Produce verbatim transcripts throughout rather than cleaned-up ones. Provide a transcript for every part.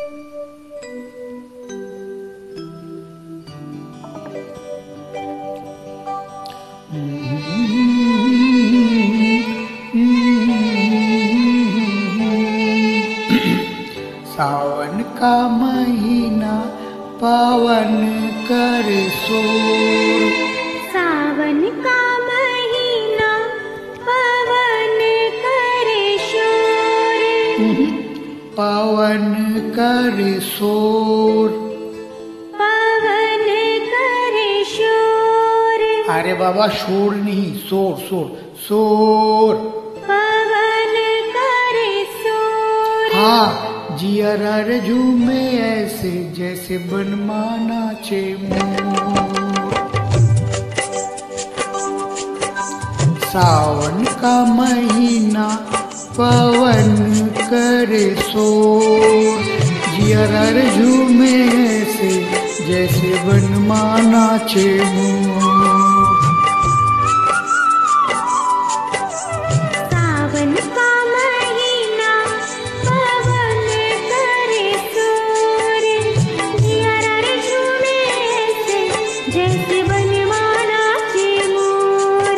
सावन का महीना पावन कर शोर, सावन का महीना पावन करे शोर, पावन कर शोर, पावन करे शोर। अरे बाबा शोर नहीं, शोर शोर शोर। पावन करे शोर। हाँ, जियरर झूमे ऐसे जैसे बनमाना चे मोर। सावन का महीना पवन करे शोर, जियरर झूमे ऐसे जैसे बनमाना चे मोर। सावन का महीना पावन करे शोर, जियरर झूमे ऐसे जैसे बनमाना चे मोर।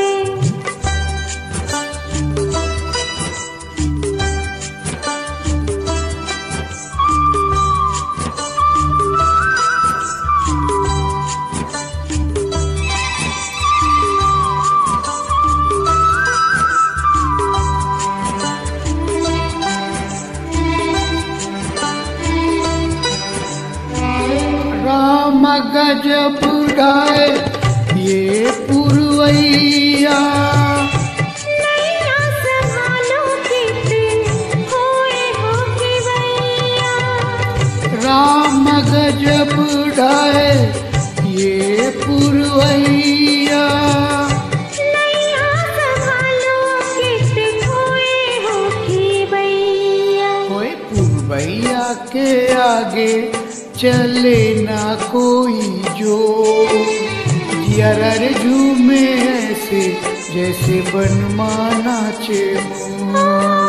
राम गजब ढाए ये पुरवैया, नैया संभालो कित होए हो खिवैया। राम गजब ढाए ये पुरवैया, नैया संभालो कित होए हो खिवैया। कोई पुरवैया के आगे चले ना कोई जो, जियरर झूमे ऐसे जैसे बनमाना चे मोर।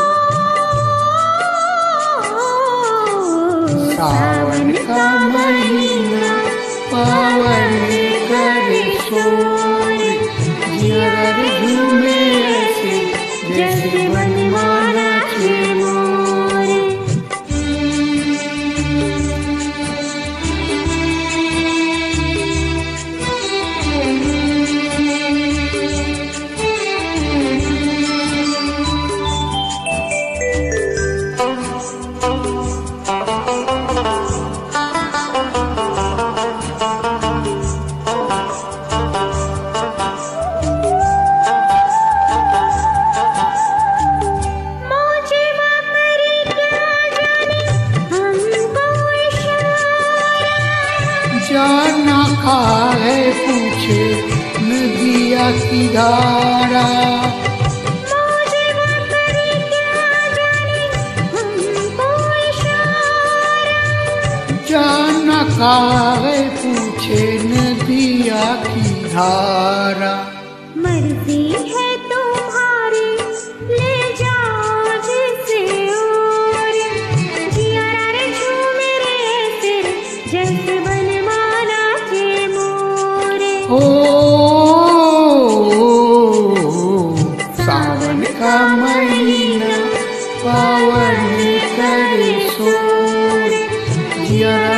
सावन का महीना पावन करे शोर, जियरर झूमे ऐसे जैसे बनमाना चे मोर। जाना खा है पूछे नदिया की धारा, जाना खा है पूछे नदिया की धारा। मर्जी है तुम्हारी ले जाओ जिसे और, जियरर झूमे ऐसे जैसे बनमाना चे मोर। ओ सावन का महीना पावन करे शोर, जियरर